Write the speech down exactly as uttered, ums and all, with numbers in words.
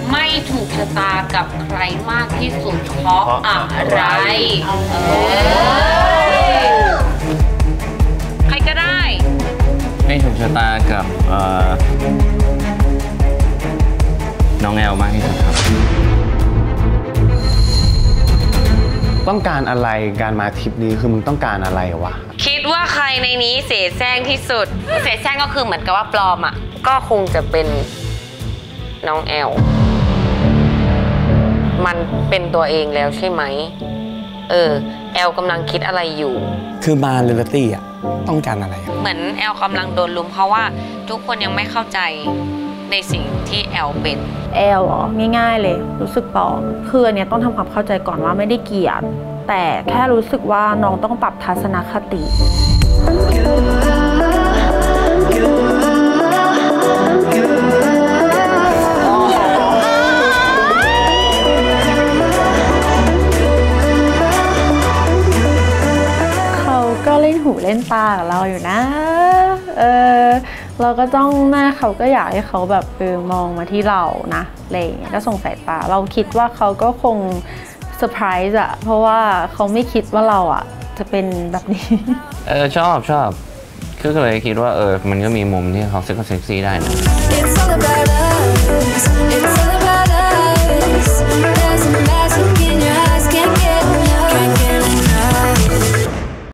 ไม่ถูกชะตากับใครมากที่สุดเพราะอะไรใครก็ได้ไม่ถูกชะตากับน้องแอลมากที่สุดครับต้องการอะไรการมาทริปนี้คือมึงต้องการอะไรวะคิดว่าใครในนี้เสแสร้งที่สุดเสแสร้งก็คือเหมือนกับว่าปลอมอ่ะก็คงจะเป็นน้องแอลมันเป็นตัวเองแล้วใช่ไหมเออแอลกำลังคิดอะไรอยู่คือมาเรลตี้อ่ะต้องการอะไรเหมือนแอลกำลังโดนลุมเพราะว่าทุกคนยังไม่เข้าใจในสิ่งที่แอลเป็นแอลอ๋อง่ายๆเลยรู้สึกปลอมคืออันเนี้ยต้องทำความเข้าใจก่อนว่าไม่ได้เกลียดแต่แค่รู้สึกว่าน้องต้องปรับทัศนคติเขาก็เล่นหูเล่นตากับเราอยู่นะเออเราก็จ้องหน้าเขาก็อยากให้เขาแบบเออมองมาที่เรานะอะไรอย่างเงี้ยก็ส่งสายตาเราคิดว่าเขาก็คงเซอร์ไพรส์อะเพราะว่าเขาไม่คิดว่าเราอะจะเป็นแบบนี้เออชอบชอบคือก็เลยคิดว่าเออมันก็มีมุมที่เขาเซ็กซี่ได้นะ